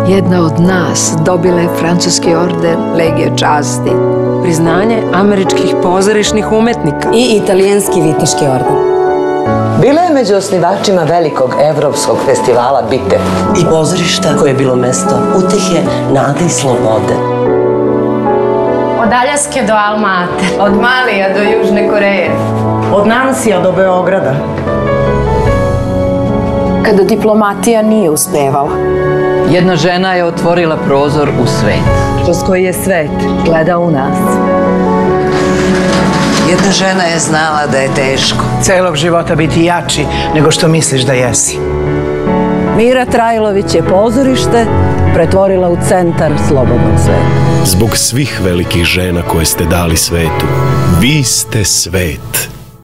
Jedna od nas dobila je francuski orden Legije časti. Priznanje američkih pozorišnih umetnika. I italijanski viteški orden. Bila je među osnivačima velikog evropskog festivala Bitev. I pozorišta koje je bilo mesto utehe, nade i slobode. Od Aljaske do Almate. Od Malija do Južne Koreje. Od Nansija do Beograda. Kada diplomatija nije uspevala. Jedna žena je otvorila prozor u svet. Kroz koji je svet gledao u nas. Jedna žena je znala da je teško. Celog života biti jači nego što misliš da jesi. Mira Trajlović je pozorište pretvorila u centar slobodnog sveta. Zbog svih velikih žena koje ste dali svetu, vi ste svet.